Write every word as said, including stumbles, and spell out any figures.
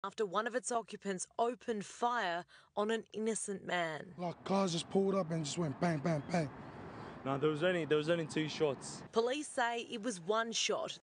after one of its occupants opened fire on an innocent man. Like, cars just pulled up and just went bang, bang, bang. No, there was only there was only two shots. Police say it was one shot